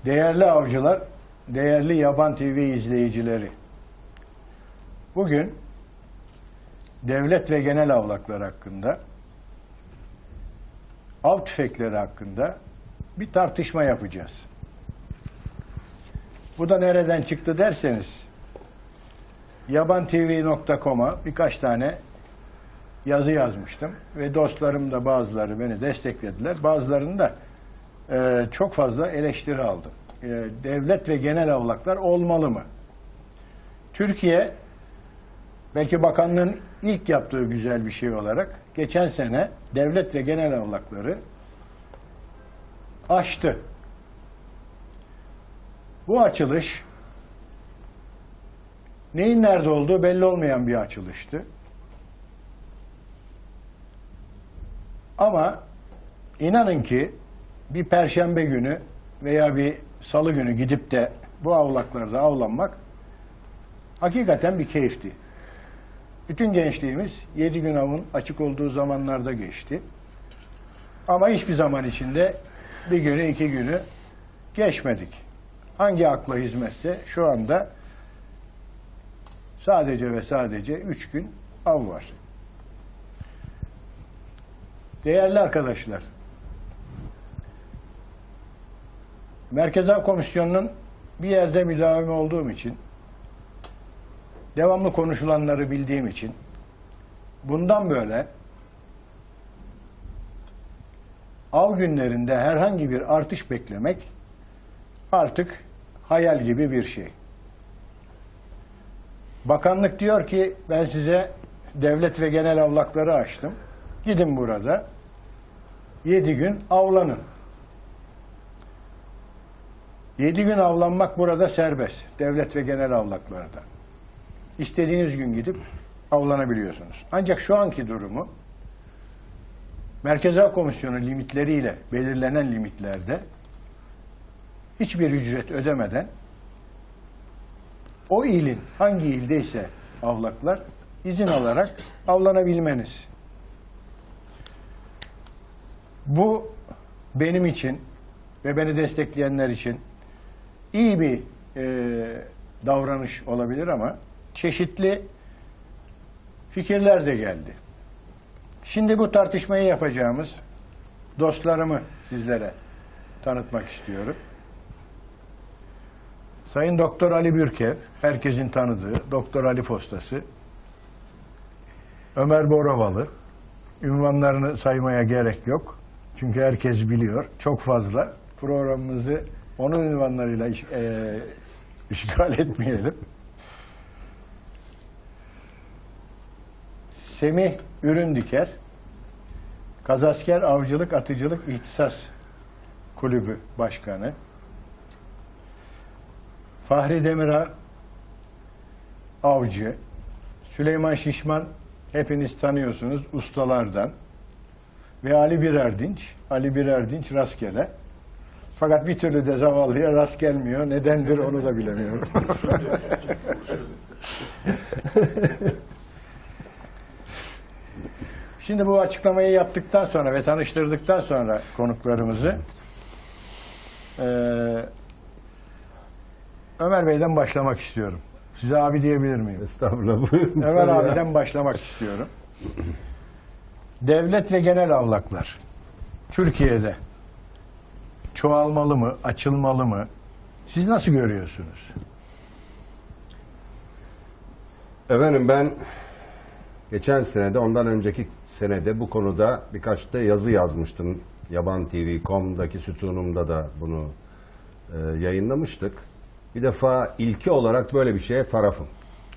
Değerli avcılar, değerli Yaban TV izleyicileri. Bugün devlet ve genel avlaklar hakkında, av tüfekleri hakkında bir tartışma yapacağız. Bu da nereden çıktı derseniz, yabantv.com'a birkaç tane yazı yazmıştım ve dostlarım da bazıları beni desteklediler. Bazılarını da çok fazla eleştiri aldım. Devlet ve genel avlaklar olmalı mı? Türkiye, belki bakanlığın ilk yaptığı güzel bir şey olarak, geçen sene devlet ve genel avlakları açtı. Bu açılış, neyin nerede olduğu belli olmayan bir açılıştı. Ama inanın ki bir perşembe günü veya bir salı günü gidip de bu avlaklarda avlanmak hakikaten bir keyifti. Bütün gençliğimiz 7 gün avın açık olduğu zamanlarda geçti. Ama hiçbir zaman içinde bir günü, 2 günü geçmedik. Hangi akla hizmetse şu anda sadece ve sadece 3 gün av var. Değerli arkadaşlar, Merkez Av Komisyonu'nun bir yerde müdavimi olduğum için, devamlı konuşulanları bildiğim için, bundan böyle av günlerinde herhangi bir artış beklemek artık hayal gibi bir şey. Bakanlık diyor ki ben size devlet ve genel avlakları açtım. Gidin burada 7 gün avlanın. 7 gün avlanmak burada serbest. Devlet ve genel avlaklarda. İstediğiniz gün gidip avlanabiliyorsunuz. Ancak şu anki durumu Merkez Av Komisyonu limitleriyle belirlenen limitlerde hiçbir ücret ödemeden o ilin hangi ildeyse avlaklar izin alarak avlanabilmeniz. Bu benim için ve beni destekleyenler için iyi bir davranış olabilir ama çeşitli fikirler de geldi. Şimdi bu tartışmayı yapacağımız dostlarımı sizlere tanıtmak istiyorum. Sayın Doktor Ali Bürkev, herkesin tanıdığı Doktor Ali Postası. Ömer Borovalı, ünvanlarını saymaya gerek yok. Çünkü herkes biliyor. Çok fazla. Programımızı onun ünvanlarıyla işgal etmeyelim. Semih Üründiker, Kazasker Avcılık Atıcılık İhtisas Kulübü Başkanı. Fahri Demirağ, avcı. Süleyman Şişman, hepiniz tanıyorsunuz ustalardan. Ve Ali Birerdinç rastgele. Fakat bir türlü de zavallıya rast gelmiyor. Nedendir onu da bilemiyorum. Şimdi bu açıklamayı yaptıktan sonra ve tanıştırdıktan sonra konuklarımızı Ömer Bey'den başlamak istiyorum. Size abi diyebilir miyim? Estağfurullah. Buyurun. Ömer abiden başlamak istiyorum. Devlet ve genel avlaklar Türkiye'de çoğalmalı mı, açılmalı mı? Siz nasıl görüyorsunuz? Efendim ben geçen senede, ondan önceki senede bu konuda birkaç da yazı yazmıştım. Yabantv.com'daki sütunumda da bunu yayınlamıştık. Bir defa ilki olarak böyle bir şeye tarafım.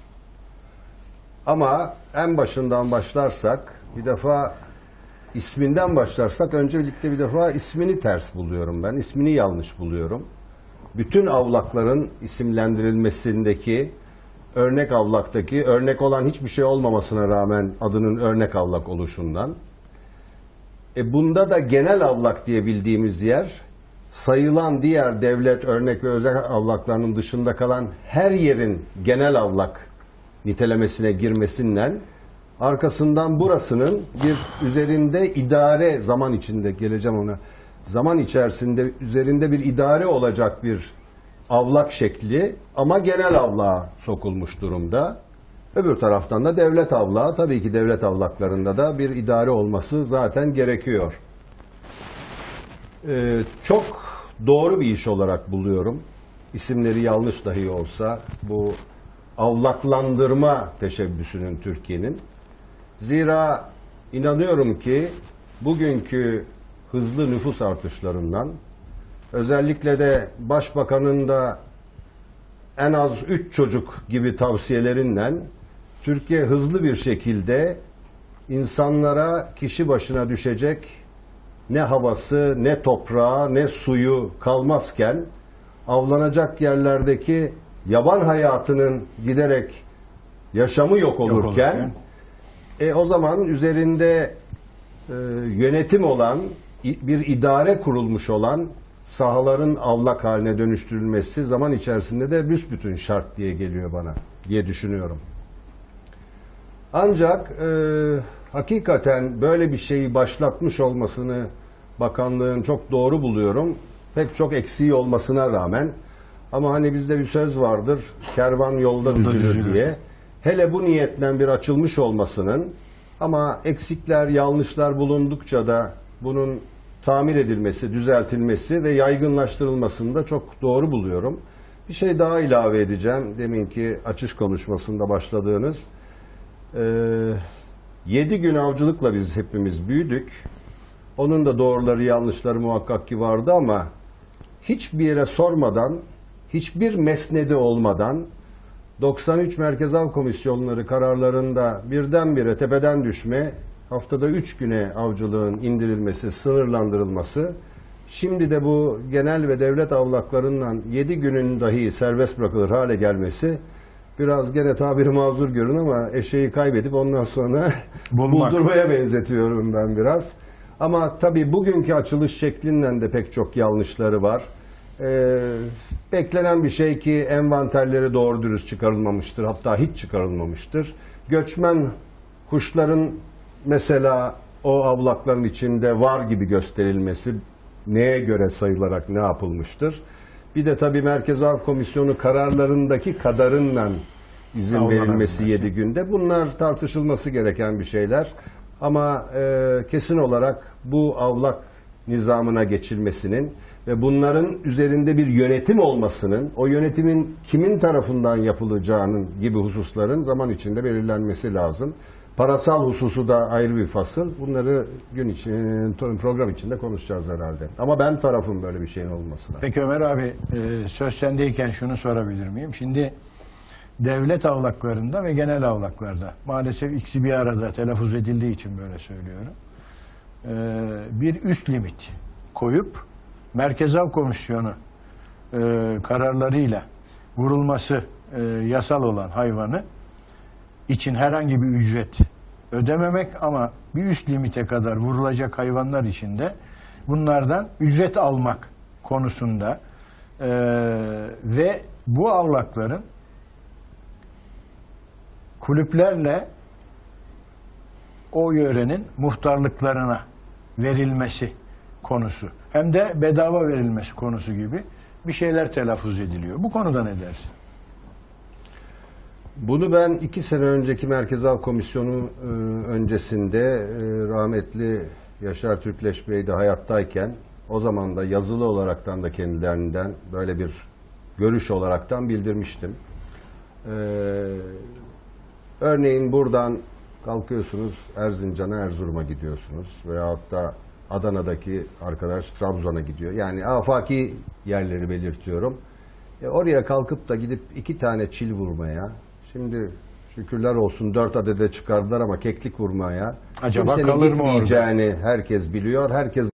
Ama en başından başlarsak, bir defa isminden başlarsak, öncelikle bir defa ismini ters buluyorum ben. İsmini yanlış buluyorum. Bütün avlakların isimlendirilmesindeki, örnek avlaktaki, örnek olan hiçbir şey olmamasına rağmen adının örnek avlak oluşundan. Bunda da genel avlak diye bildiğimiz yer, sayılan diğer devlet, örnek ve özel avlaklarının dışında kalan her yerin genel avlak nitelemesine girmesinden, arkasından burasının bir üzerinde idare, zaman içinde geleceğim ona, zaman içerisinde üzerinde bir idare olacak bir avlak şekli ama genel avlağa sokulmuş durumda. Öbür taraftan da devlet avlağı, tabii ki devlet avlaklarında da bir idare olması zaten gerekiyor. Çok doğru bir iş olarak buluyorum. İsimleri yanlış dahi olsa bu avlaklandırma teşebbüsünün Türkiye'nin. Zira inanıyorum ki bugünkü hızlı nüfus artışlarından, özellikle de Başbakanın da en az 3 çocuk gibi tavsiyelerinden Türkiye hızlı bir şekilde insanlara kişi başına düşecek ne havası, ne toprağı, ne suyu kalmazken avlanacak yerlerdeki yaban hayatının giderek yaşamı yok olurken o zaman üzerinde yönetim olan, bir idare kurulmuş olan sahaların avlak haline dönüştürülmesi zaman içerisinde de büsbütün şart diye geliyor bana, diye düşünüyorum. Ancak hakikaten böyle bir şeyi başlatmış olmasını bakanlığın çok doğru buluyorum. Pek çok eksiği olmasına rağmen. Ama hani bizde bir söz vardır, kervan yolda düzülür diye. Hele bu niyetle bir açılmış olmasının, ama eksikler, yanlışlar bulundukça da bunun tamir edilmesi, düzeltilmesi ve yaygınlaştırılmasını da çok doğru buluyorum. Bir şey daha ilave edeceğim. Deminki açış konuşmasında başladığınız 7 gün avcılıkla biz hepimiz büyüdük. Onun da doğruları yanlışları muhakkak ki vardı ama hiçbir yere sormadan, hiçbir mesnedi olmadan 93 Merkez Av Komisyonları kararlarında birdenbire tepeden düşme, haftada 3 güne avcılığın indirilmesi, sınırlandırılması, şimdi de bu genel ve devlet avlaklarından 7 günün dahi serbest bırakılır hale gelmesi, biraz gene tabiri mazur görün ama eşeği kaybedip ondan sonra buldurmaya benzetiyorum ben biraz. Ama tabii bugünkü açılış şeklinden de pek çok yanlışları var. Beklenen bir şey ki envanterleri doğru dürüst çıkarılmamıştır. Hatta hiç çıkarılmamıştır. Göçmen kuşların mesela o avlakların içinde var gibi gösterilmesi neye göre sayılarak ne yapılmıştır? Bir de tabii Merkez Av Komisyonu kararlarındaki kadarından izin verilmesi 7 günde. Bunlar tartışılması gereken bir şeyler. Ama kesin olarak bu avlak nizamına geçilmesinin ve bunların üzerinde bir yönetim olmasının, o yönetimin kimin tarafından yapılacağının gibi hususların zaman içinde belirlenmesi lazım. Parasal hususu da ayrı bir fasıl. Bunları program içinde konuşacağız herhalde. Ama ben tarafım böyle bir şeyin olmasına. Peki Ömer abi, söz sendeyken şunu sorabilir miyim? Şimdi devlet avlaklarında ve genel avlaklarda, maalesef ikisi bir arada telaffuz edildiği için böyle söylüyorum, bir üst limit koyup Merkez Av Komisyonu kararlarıyla vurulması yasal olan hayvanı için herhangi bir ücret ödememek, ama bir üst limite kadar vurulacak hayvanlar için de bunlardan ücret almak konusunda ve bu avlakların kulüplerle o yörenin muhtarlıklarına verilmesi konusu, hem de bedava verilmesi konusu gibi bir şeyler telaffuz ediliyor. Bu konuda ne dersin? Bunu ben 2 sene önceki Merkez Av Komisyonu öncesinde rahmetli Yaşar Türkleş Bey de hayattayken, o zaman da yazılı olaraktan da kendilerinden böyle bir görüş olaraktan bildirmiştim. Örneğin buradan kalkıyorsunuz, Erzincan'a, Erzurum'a gidiyorsunuz veyahut da Adana'daki arkadaş Trabzon'a gidiyor. Yani afaki yerleri belirtiyorum. Oraya kalkıp da gidip 2 tane çil vurmaya, şimdi şükürler olsun 4 adede çıkardılar ama keklik vurmaya, acaba kimsenin kalır mı orada? gitmeyeceğini herkes biliyor. Herkes